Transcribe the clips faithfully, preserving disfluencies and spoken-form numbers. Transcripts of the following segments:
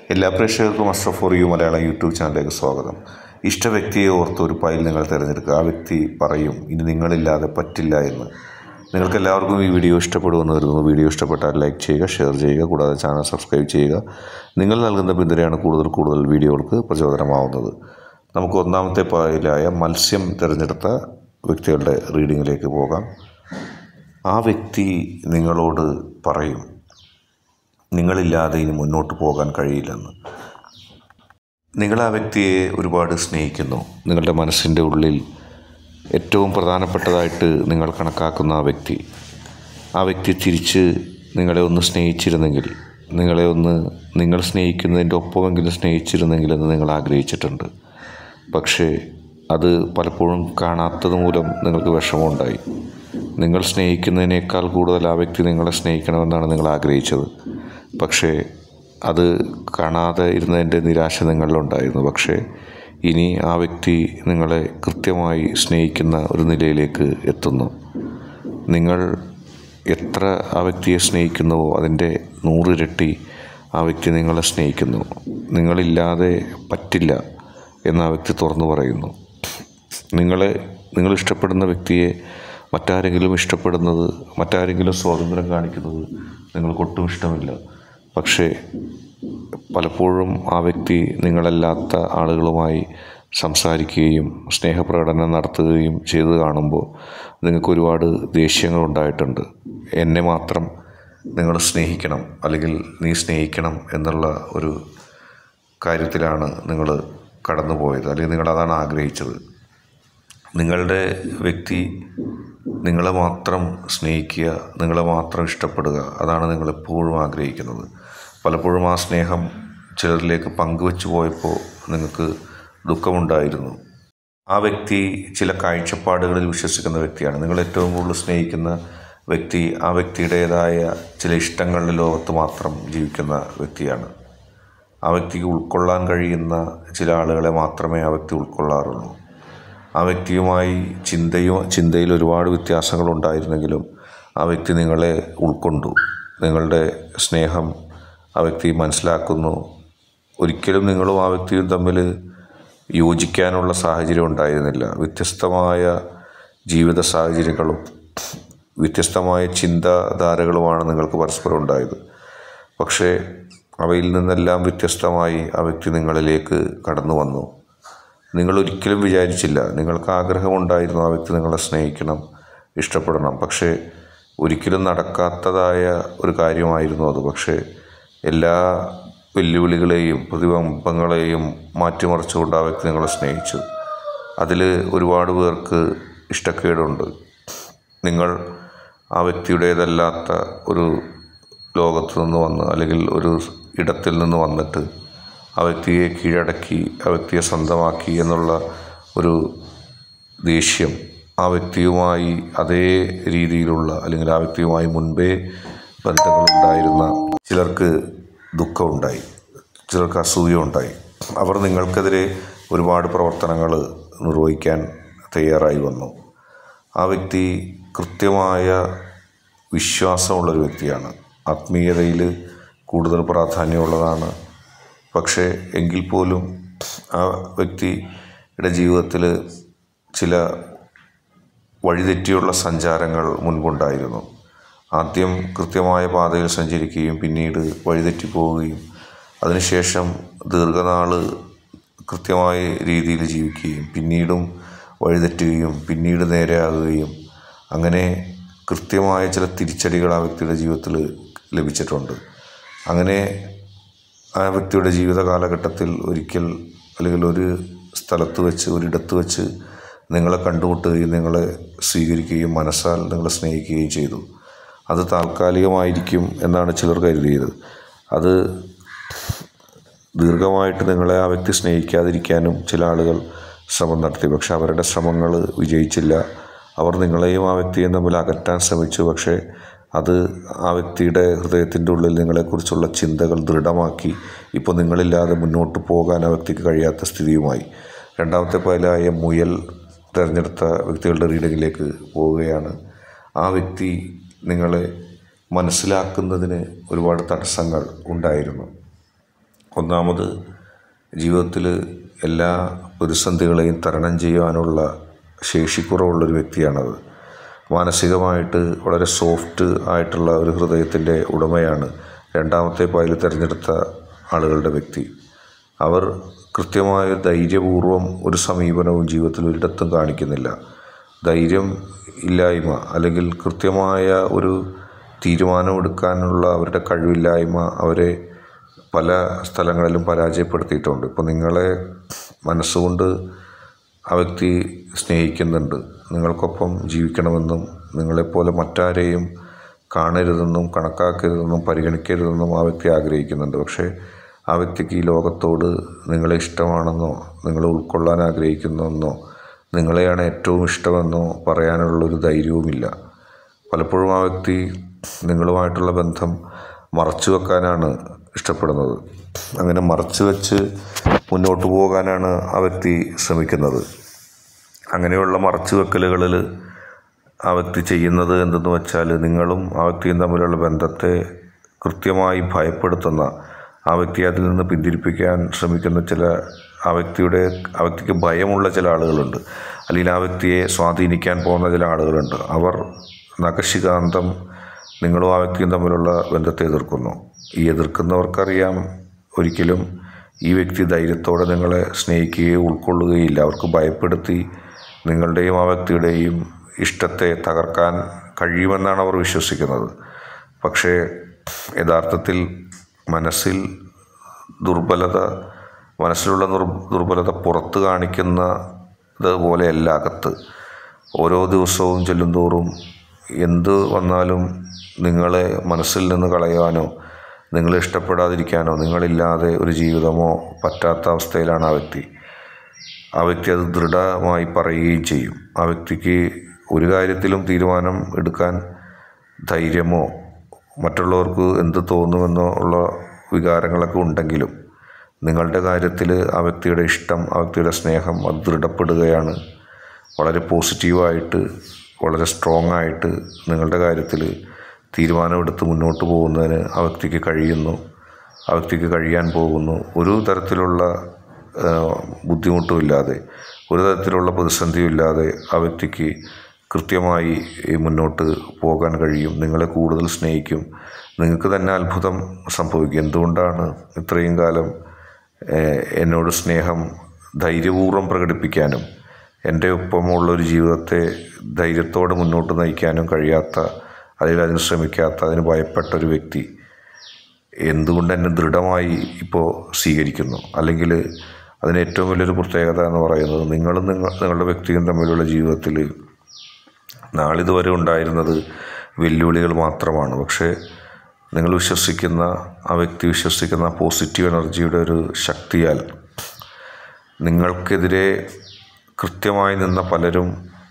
എല്ലാ പ്രേക്ഷകർക്കും Ashraf for you Malayalam YouTube ചാനലിലേക്ക് സ്വാഗതം. ഇഷ്ട വ്യക്തിയെ ഓർത്ത് ഒരു ഫയൽ നിങ്ങൾ തിരഞ്ഞെടുക്കുക. ആ വ്യക്തി പറയും ഇനി നിങ്ങളില്ലാതെ പറ്റില്ല എന്ന്. നിങ്ങൾക്ക് എല്ലാവർക്കും ഈ വീഡിയോ ഇഷ്ടപ്പെടുമെന്ന് കരുതുന്നു. വീഡിയോ ഇഷ്ടപ്പെട്ടാൽ ലൈക്ക് ചെയ്യുക, ഷെയർ ചെയ്യുക, കൂടാതെ ചാനൽ സബ്സ്ക്രൈബ് ചെയ്യുക. നിങ്ങൾ നൽകുന്ന പിന്തുണയാണ് കൂടുതൽ കൂടുതൽ വീഡിയോകൾക്ക് പ്രചോദനമാവുന്നത്. നമുക്ക് ഒന്നാമത്തെ ഫയലായ മത്സ്യം തിരഞ്ഞെടുത്ത വ്യക്തികളുടെ റീഡിങ്ങിലേക്ക് പോകാം. ആ വ്യക്തി നിങ്ങളോട് പറയും നിങ്ങളില്ലാതെ ഇനി മുന്നോട്ട് പോകാൻ കഴിയില്ലെന്ന്. നിങ്ങൾ ആ വ്യക്തിയെ ഒരുപാട് സ്നേഹിക്കുന്നു. നിങ്ങളുടെ മനസ്സിൻ്റെ ഉള്ളിൽ ഏറ്റവും പ്രധാനപ്പെട്ടതായിട്ട് നിങ്ങൾ കണക്കാക്കുന്ന ആ വ്യക്തി ആ വ്യക്തി തിരിച്ച് നിങ്ങളെ ഒന്ന് സ്നേഹിച്ചിരുന്നെങ്കിൽ, നിങ്ങളെ ഒന്ന് നിങ്ങൾ സ്നേഹിക്കുന്നതിൻ്റെ ഒപ്പമെങ്കിലും സ്നേഹിച്ചിരുന്നെങ്കിലെന്ന് നിങ്ങൾ ആഗ്രഹിച്ചിട്ടുണ്ട്. പക്ഷേ അത് പലപ്പോഴും കാണാത്തത് മൂലം നിങ്ങൾക്ക് വിഷമമുണ്ടായി. നിങ്ങൾ സ്നേഹിക്കുന്നതിനേക്കാൾ കൂടുതൽ ആ വ്യക്തി നിങ്ങളെ സ്നേഹിക്കണമെന്നാണ് നിങ്ങൾ ആഗ്രഹിച്ചത്. പക്ഷേ അത് കാണാതെ ഇരുന്നതിൻ്റെ നിരാശ നിങ്ങളിലുണ്ടായിരുന്നു. പക്ഷേ ഇനി ആ വ്യക്തി നിങ്ങളെ കൃത്യമായി സ്നേഹിക്കുന്ന ഒരു നിലയിലേക്ക് എത്തുന്നു. നിങ്ങൾ എത്ര ആ വ്യക്തിയെ സ്നേഹിക്കുന്നുവോ അതിൻ്റെ നൂറിരട്ടി ആ വ്യക്തി നിങ്ങളെ സ്നേഹിക്കുന്നു. നിങ്ങളില്ലാതെ പറ്റില്ല എന്ന് ആ വ്യക്തി തുറന്നു പറയുന്നു. നിങ്ങളെ നിങ്ങൾ ഇഷ്ടപ്പെടുന്ന വ്യക്തിയെ മറ്റാരെങ്കിലും ഇഷ്ടപ്പെടുന്നത്, മറ്റാരെങ്കിലും സ്വാതന്ത്ര്യം കാണിക്കുന്നത് നിങ്ങൾക്കൊട്ടും ഇഷ്ടമില്ല. പക്ഷേ പലപ്പോഴും ആ വ്യക്തി നിങ്ങളല്ലാത്ത ആളുകളുമായി സംസാരിക്കുകയും സ്നേഹപ്രകടനം നടത്തുകയും ചെയ്ത് കാണുമ്പോൾ നിങ്ങൾക്ക് ഒരുപാട് ദേഷ്യങ്ങളുണ്ടായിട്ടുണ്ട്. എന്നെ മാത്രം നിങ്ങൾ സ്നേഹിക്കണം, അല്ലെങ്കിൽ നീ സ്നേഹിക്കണം എന്നുള്ള ഒരു കാര്യത്തിലാണ് നിങ്ങൾ കടന്നു പോയത്, അല്ലെങ്കിൽ നിങ്ങളതാണ് ആഗ്രഹിച്ചത്. നിങ്ങളുടെ വ്യക്തി നിങ്ങളെ മാത്രം സ്നേഹിക്കുക, നിങ്ങളെ മാത്രം ഇഷ്ടപ്പെടുക, അതാണ് നിങ്ങളെപ്പോഴും ആഗ്രഹിക്കുന്നത്. പലപ്പോഴും ആ സ്നേഹം ചിലരിലേക്ക് പങ്കുവെച്ചു പോയപ്പോൾ നിങ്ങൾക്ക് ദുഃഖമുണ്ടായിരുന്നു. ആ വ്യക്തി ചില കാഴ്ചപ്പാടുകളിൽ വിശ്വസിക്കുന്ന വ്യക്തിയാണ്. നിങ്ങൾ ഏറ്റവും കൂടുതൽ സ്നേഹിക്കുന്ന വ്യക്തി ആ വ്യക്തിയുടേതായ ചില ഇഷ്ടങ്ങളുടെ ലോകത്ത് മാത്രം ജീവിക്കുന്ന വ്യക്തിയാണ്. ആ വ്യക്തിക്ക് ഉൾക്കൊള്ളാൻ കഴിയുന്ന ചില ആളുകളെ മാത്രമേ ആ വ്യക്തി ഉൾക്കൊള്ളാറുള്ളൂ. ആ വ്യക്തിയുമായി ചിന്തയും ചിന്തയിൽ ഒരുപാട് വ്യത്യാസങ്ങളുണ്ടായിരുന്നെങ്കിലും ആ വ്യക്തി നിങ്ങളെ ഉൾക്കൊണ്ടു. നിങ്ങളുടെ സ്നേഹം ആ വ്യക്തി മനസ്സിലാക്കുന്നു. ഒരിക്കലും നിങ്ങളും ആ വ്യക്തിയും തമ്മിൽ യോജിക്കാനുള്ള സാഹചര്യം ഉണ്ടായിരുന്നില്ല. വ്യത്യസ്തമായ ജീവിത സാഹചര്യങ്ങളും വ്യത്യസ്തമായ ചിന്താധാരകളുമാണ് നിങ്ങൾക്ക് പരസ്പരം ഉണ്ടായത്. പക്ഷേ അവയിൽ നിന്നെല്ലാം വ്യത്യസ്തമായി ആ വ്യക്തി നിങ്ങളിലേക്ക് കടന്നു വന്നു. നിങ്ങളൊരിക്കലും വിചാരിച്ചില്ല, നിങ്ങൾക്ക് ആഗ്രഹമുണ്ടായിരുന്നു ആ വ്യക്തി നിങ്ങളെ സ്നേഹിക്കണം, ഇഷ്ടപ്പെടണം. പക്ഷേ ഒരിക്കലും നടക്കാത്തതായ ഒരു കാര്യമായിരുന്നു അത്. പക്ഷേ എല്ലാ വെല്ലുവിളികളെയും പ്രതിബന്ധങ്ങളെയും മാറ്റിമറിച്ചുകൊണ്ട് ആ വ്യക്തി നിങ്ങളെ സ്നേഹിച്ചു. അതിൽ ഒരുപാട് പേർക്ക് ഇഷ്ടക്കേടുണ്ട്. നിങ്ങൾ ആ വ്യക്തിയുടേതല്ലാത്ത ഒരു ലോകത്ത് നിന്ന് വന്ന്, അല്ലെങ്കിൽ ഒരു ഇടത്തിൽ നിന്ന് വന്നിട്ട് ആ വ്യക്തിയെ കീഴടക്കി, ആ വ്യക്തിയെ സ്വന്തമാക്കി എന്നുള്ള ഒരു ദേഷ്യം ആ വ്യക്തിയുമായി അതേ രീതിയിലുള്ള, അല്ലെങ്കിൽ ആ വ്യക്തിയുമായി മുൻപേ ബന്ധങ്ങളുണ്ടായിരുന്ന ചിലർക്ക് ദുഃഖമുണ്ടായി, ചിലർക്ക് അസൂയ ഉണ്ടായി. അവർ നിങ്ങൾക്കെതിരെ ഒരുപാട് പ്രവർത്തനങ്ങൾ നിർവഹിക്കാൻ തയ്യാറായി വന്നു. ആ വ്യക്തി കൃത്യമായ വിശ്വാസമുള്ളൊരു വ്യക്തിയാണ്. ആത്മീയതയിൽ കൂടുതൽ പ്രാധാന്യമുള്ളതാണ്. പക്ഷേ എങ്കിൽ പോലും ആ വ്യക്തിയുടെ ജീവിതത്തിൽ ചില വഴിതെറ്റിയുള്ള സഞ്ചാരങ്ങൾ മുൻപുണ്ടായിരുന്നു. ആദ്യം കൃത്യമായ പാതയിൽ സഞ്ചരിക്കുകയും പിന്നീട് വഴിതെറ്റിപ്പോവുകയും അതിനുശേഷം ദീർഘനാൾ കൃത്യമായ രീതിയിൽ ജീവിക്കുകയും പിന്നീടും വഴിതെറ്റുകയും പിന്നീട് നേരെയാകുകയും, അങ്ങനെ കൃത്യമായ ചില തിരിച്ചടികൾ ആ വ്യക്തിയുടെ ജീവിതത്തിൽ ലഭിച്ചിട്ടുണ്ട്. അങ്ങനെ ആ വ്യക്തിയുടെ ജീവിത കാലഘട്ടത്തിൽ ഒരിക്കൽ, അല്ലെങ്കിൽ ഒരു സ്ഥലത്ത് വെച്ച്, ഒരിടത്ത് വെച്ച് നിങ്ങളെ കണ്ടുമുട്ടുകയും നിങ്ങളെ സ്വീകരിക്കുകയും മനസ്സാൽ നിങ്ങളെ സ്നേഹിക്കുകയും ചെയ്തു. അത് താൽക്കാലികമായിരിക്കും എന്നാണ് ചിലർ കരുതിയത്. അത് ദീർഘമായിട്ട് നിങ്ങളെ ആ വ്യക്തി സ്നേഹിക്കാതിരിക്കാനും ചില ആളുകൾ ശ്രമം നടത്തി. പക്ഷെ അവരുടെ ശ്രമങ്ങൾ വിജയിച്ചില്ല. അവർ നിങ്ങളെയും ആ വ്യക്തിയെയും തമ്മിൽ അകറ്റാൻ ശ്രമിച്ചു. പക്ഷേ അത് ആ വ്യക്തിയുടെ ഹൃദയത്തിൻ്റെ ഉള്ളിൽ നിങ്ങളെക്കുറിച്ചുള്ള ചിന്തകൾ ദൃഢമാക്കി. ഇപ്പോൾ നിങ്ങളില്ലാതെ മുന്നോട്ട് പോകാൻ ആ വ്യക്തിക്ക് കഴിയാത്ത സ്ഥിതിയുമായി. രണ്ടാമത്തെ ഫയലായ മുയൽ തിരഞ്ഞെടുത്ത വ്യക്തികളുടെ റീഡിങ്ങിലേക്ക് പോവുകയാണ്. ആ വ്യക്തി നിങ്ങളെ മനസ്സിലാക്കുന്നതിന് ഒരുപാട് തടസ്സങ്ങൾ ഉണ്ടായിരുന്നു. ഒന്നാമത്, ജീവിതത്തിൽ എല്ലാ പ്രതിസന്ധികളെയും തരണം ചെയ്യുവാനുള്ള ശേഷിക്കുറവുള്ളൊരു വ്യക്തിയാണത്. മാനസികമായിട്ട് വളരെ സോഫ്റ്റ് ആയിട്ടുള്ള ഒരു ഹൃദയത്തിൻ്റെ ഉടമയാണ് രണ്ടാമത്തെ പായിൽ തിരഞ്ഞെടുത്ത ആളുകളുടെ വ്യക്തി. അവർ കൃത്യമായ ധൈര്യപൂർവ്വം ഒരു സമീപനവും ജീവിതത്തിൽ ഒരിടത്തും കാണിക്കുന്നില്ല. ധൈര്യം ഇല്ലായ്മ അല്ലെങ്കിൽ കൃത്യമായ ഒരു തീരുമാനമെടുക്കാനുള്ള അവരുടെ കഴിവില്ലായ്മ അവരെ പല സ്ഥലങ്ങളിലും പരാജയപ്പെടുത്തിയിട്ടുണ്ട്. ഇപ്പോൾ നിങ്ങളെ മനസ്സുകൊണ്ട് ആ വ്യക്തി സ്നേഹിക്കുന്നുണ്ട്, നിങ്ങൾക്കൊപ്പം ജീവിക്കണമെന്നും നിങ്ങളെപ്പോലെ മറ്റാരെയും കാണരുതെന്നും കണക്കാക്കരുതെന്നും പരിഗണിക്കരുതെന്നും ആ വ്യക്തി ആഗ്രഹിക്കുന്നുണ്ട്. പക്ഷേ ആ വ്യക്തിക്ക് ഈ ലോകത്തോട് നിങ്ങളെ ഇഷ്ടമാണെന്നോ നിങ്ങളെ ഉൾക്കൊള്ളാൻ ആഗ്രഹിക്കുന്നെന്നോ നിങ്ങളെയാണ് ഏറ്റവും ഇഷ്ടമെന്നോ പറയാനുള്ളൊരു ധൈര്യവുമില്ല. പലപ്പോഴും ആ വ്യക്തി നിങ്ങളുമായിട്ടുള്ള ബന്ധം മറച്ചു വെക്കാനാണ് ഇഷ്ടപ്പെടുന്നത്. അങ്ങനെ മറച്ചു വെച്ച് മുന്നോട്ട് പോകാനാണ് ആ വ്യക്തി ശ്രമിക്കുന്നത്. അങ്ങനെയുള്ള മറച്ചു വെക്കലുകളിൽ ആ വ്യക്തി ചെയ്യുന്നത് എന്തെന്ന് വെച്ചാൽ, നിങ്ങളും ആ വ്യക്തിയും തമ്മിലുള്ള ബന്ധത്തെ കൃത്യമായി ഭയപ്പെടുത്തുന്ന, ആ വ്യക്തിയെ അതിൽ നിന്ന് പിന്തിരിപ്പിക്കാൻ ശ്രമിക്കുന്ന ചില ആ വ്യക്തിയുടെ ആ വ്യക്തിക്ക് ഭയമുള്ള ചില ആളുകളുണ്ട്, അല്ലെങ്കിൽ ആ വ്യക്തിയെ സ്വാധീനിക്കാൻ പോകുന്ന ചില ആളുകളുണ്ട്. അവർ നഖശികാന്തം നിങ്ങളും ആ വ്യക്തിയും തമ്മിലുള്ള ബന്ധത്തെ എതിർക്കുന്നു. ഈ എതിർക്കുന്നവർക്കറിയാം ഒരിക്കലും ഈ വ്യക്തി ധൈര്യത്തോടെ നിങ്ങളെ സ്നേഹിക്കുകയോ ഉൾക്കൊള്ളുകയില്ല. അവർക്ക് ഭയപ്പെടുത്തി നിങ്ങളുടെയും ആ വ്യക്തിയുടെയും ഇഷ്ടത്തെ തകർക്കാൻ കഴിയുമെന്നാണ് അവർ വിശ്വസിക്കുന്നത്. പക്ഷേ യഥാർത്ഥത്തിൽ മനസ്സിൽ ദുർബലത മനസ്സിലുള്ള ദുർബലത പുറത്ത് കാണിക്കുന്നത് പോലെയല്ല അകത്ത്. ഓരോ ദിവസവും ചെല്ലുന്തോറും എന്ത് വന്നാലും നിങ്ങളെ മനസ്സിൽ നിന്ന് കളയാനോ നിങ്ങളെ ഇഷ്ടപ്പെടാതിരിക്കാനോ നിങ്ങളില്ലാതെ ഒരു ജീവിതമോ പറ്റാത്ത അവസ്ഥയിലാണ് ആ വ്യക്തി. ആ വ്യക്തി അത് ദൃഢമായി പറയുകയും ചെയ്യും. ആ വ്യക്തിക്ക് ഒരു കാര്യത്തിലും തീരുമാനം എടുക്കാൻ ധൈര്യമോ മറ്റുള്ളവർക്ക് എന്ത് തോന്നുമെന്നോ ഉള്ള വികാരങ്ങളൊക്കെ ഉണ്ടെങ്കിലും നിങ്ങളുടെ കാര്യത്തിൽ ആ വ്യക്തിയുടെ ഇഷ്ടം, ആ വ്യക്തിയുടെ സ്നേഹം അത് ദൃഢപ്പെടുകയാണ്. വളരെ പോസിറ്റീവായിട്ട് വളരെ സ്ട്രോങ് ആയിട്ട് നിങ്ങളുടെ കാര്യത്തിൽ തീരുമാനമെടുത്ത് മുന്നോട്ട് പോകുന്നതിന് ആ വ്യക്തിക്ക് കഴിയുന്നു, ആ വ്യക്തിക്ക് കഴിയാൻ പോകുന്നു. ഒരു തരത്തിലുള്ള ബുദ്ധിമുട്ടുമില്ലാതെ, ഒരു തരത്തിലുള്ള പ്രതിസന്ധിയും ഇല്ലാതെ ആ വ്യക്തിക്ക് കൃത്യമായി മുന്നോട്ട് പോകാൻ കഴിയും. നിങ്ങളെ കൂടുതൽ സ്നേഹിക്കും. നിങ്ങൾക്ക് തന്നെ അത്ഭുതം സംഭവിക്കും. എന്തുകൊണ്ടാണ് ഇത്രയും കാലം എന്നോട് സ്നേഹം ധൈര്യപൂർവ്വം പ്രകടിപ്പിക്കാനും എൻ്റെ ഒപ്പമുള്ളൊരു ജീവിതത്തെ ധൈര്യത്തോടെ മുന്നോട്ട് നയിക്കാനും കഴിയാത്ത, അല്ലെങ്കിൽ അതിന് ശ്രമിക്കാത്ത, അതിന് ഭയപ്പെട്ടൊരു വ്യക്തി എന്തുകൊണ്ട് എന്നെ ദൃഢമായി ഇപ്പോൾ സ്വീകരിക്കുന്നു? അല്ലെങ്കിൽ അതിന് ഏറ്റവും വലിയൊരു പ്രത്യേകത എന്ന് പറയുന്നത്, നിങ്ങളും നിങ്ങൾ നിങ്ങളുടെ വ്യക്തിയും തമ്മിലുള്ള ജീവിതത്തിൽ നാളിതുവരെ ഉണ്ടായിരുന്നത് വെല്ലുവിളികൾ മാത്രമാണ്. പക്ഷേ നിങ്ങൾ വിശ്വസിക്കുന്ന ആ വ്യക്തി വിശ്വസിക്കുന്ന പോസിറ്റീവ് എനർജിയുടെ ഒരു ശക്തിയാൽ നിങ്ങൾക്കെതിരെ കൃത്യമായി നിന്ന പലരും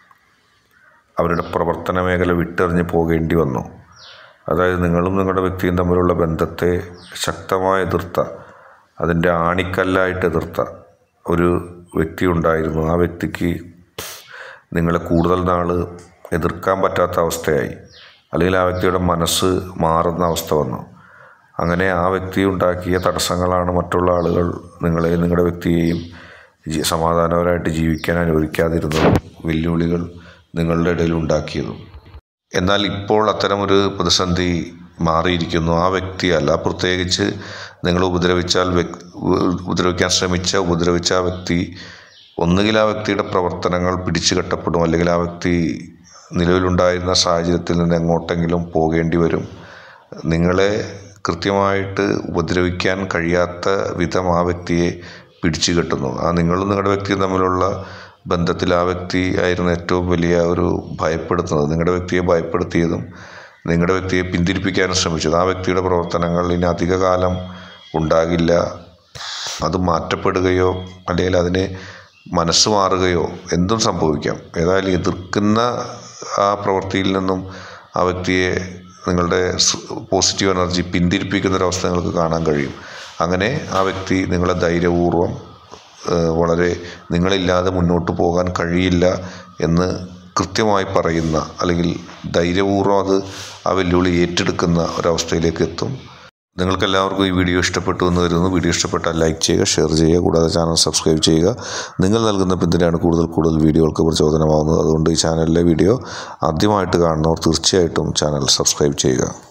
അവരുടെ പ്രവർത്തന മേഖല വിട്ടെറിഞ്ഞ് പോകേണ്ടി വന്നു. അതായത് നിങ്ങളും നിങ്ങളുടെ വ്യക്തിയും തമ്മിലുള്ള ബന്ധത്തെ ശക്തമായി എതിർത്ത, അതിൻ്റെ ആണിക്കല്ലായിട്ട് എതിർത്ത ഒരു വ്യക്തി ഉണ്ടായിരുന്നു. ആ വ്യക്തിക്ക് നിങ്ങളെ കൂടുതൽ നാൾ എതിർക്കാൻ പറ്റാത്ത അവസ്ഥയായി, അല്ലെങ്കിൽ ആ വ്യക്തിയുടെ മനസ്സ് മാറുന്ന അവസ്ഥ വന്നു. അങ്ങനെ ആ വ്യക്തി ഉണ്ടാക്കിയ തടസ്സങ്ങളാണ് മറ്റുള്ള ആളുകൾ നിങ്ങളെയും നിങ്ങളുടെ വ്യക്തിയെയും സമാധാനപരമായിട്ട് ജീവിക്കാൻ അനുവദിക്കാതിരുന്നതും വെല്ലുവിളികൾ നിങ്ങളുടെ ഇടയിൽ ഉണ്ടാക്കിയതും. എന്നാൽ ഇപ്പോൾ അത്തരമൊരു പ്രതിസന്ധി മാറിയിരിക്കുന്നു. ആ വ്യക്തിയല്ല, പ്രത്യേകിച്ച് നിങ്ങൾ ഉപദ്രവിച്ചാൽ ഉപദ്രവിക്കാൻ ശ്രമിച്ച ഉപദ്രവിച്ച ആ വ്യക്തി ഒന്നുകിൽ ആ വ്യക്തിയുടെ പ്രവർത്തനങ്ങൾ പിടിച്ചു കെട്ടപ്പെടും, അല്ലെങ്കിൽ ആ വ്യക്തി നിലവിലുണ്ടായിരുന്ന സാഹചര്യത്തിൽ നിന്ന് എങ്ങോട്ടെങ്കിലും പോകേണ്ടി വരും. നിങ്ങളെ കൃത്യമായിട്ട് ഉപദ്രവിക്കാൻ കഴിയാത്ത വിധം ആ വ്യക്തിയെ പിടിച്ചു കെട്ടുന്നു. ആ നിങ്ങളും നിങ്ങളുടെ വ്യക്തിയും തമ്മിലുള്ള ബന്ധത്തിൽ ആ വ്യക്തി ആയിരുന്നു ഏറ്റവും വലിയ ഒരു ഭയപ്പെടുത്തുന്നത്. നിങ്ങളുടെ വ്യക്തിയെ ഭയപ്പെടുത്തിയതും നിങ്ങളുടെ വ്യക്തിയെ പിന്തിരിപ്പിക്കാനും ശ്രമിച്ചത്. ആ വ്യക്തിയുടെ പ്രവർത്തനങ്ങൾ ഇനി അധികകാലം ഉണ്ടാകില്ല, അത് മാറ്റപ്പെടുകയോ അല്ലെങ്കിൽ അതിന് മനസ്സ് മാറുകയോ എന്തും സംഭവിക്കാം. ഏതായാലും എതിർക്കുന്ന ആ പ്രവൃത്തിയിൽ നിന്നും ആ വ്യക്തിയെ നിങ്ങളുടെ പോസിറ്റീവ് എനർജി പിന്തിരിപ്പിക്കുന്നൊരവസ്ഥ നിങ്ങൾക്ക് കാണാൻ കഴിയും. അങ്ങനെ ആ വ്യക്തി നിങ്ങളെ ധൈര്യപൂർവ്വം വളരെ നിങ്ങളില്ലാതെ മുന്നോട്ട് പോകാൻ കഴിയില്ല എന്ന് കൃത്യമായി പറയുന്ന, അല്ലെങ്കിൽ ധൈര്യപൂർവ്വം അത് ആ വെല്ലുവിളി ഏറ്റെടുക്കുന്ന ഒരവസ്ഥയിലേക്ക് എത്തും. നിങ്ങൾക്കെല്ലാവർക്കും ഈ വീഡിയോ ഇഷ്ടപ്പെട്ടു എന്ന് കരുതുന്നു. വീഡിയോ ഇഷ്ടപ്പെട്ടാൽ ലൈക്ക് ചെയ്യുക, ഷെയർ ചെയ്യുക, കൂടാതെ ചാനൽ സബ്സ്ക്രൈബ് ചെയ്യുക. നിങ്ങൾ നൽകുന്ന പിന്തുണയാണ് കൂടുതൽ കൂടുതൽ വീഡിയോകൾക്ക് പ്രചോദനമാകുന്നത്. അതുകൊണ്ട് ഈ ചാനലിലെ വീഡിയോ ആദ്യമായിട്ട് കാണുന്നവർ തീർച്ചയായിട്ടും ചാനൽ സബ്സ്ക്രൈബ് ചെയ്യുക.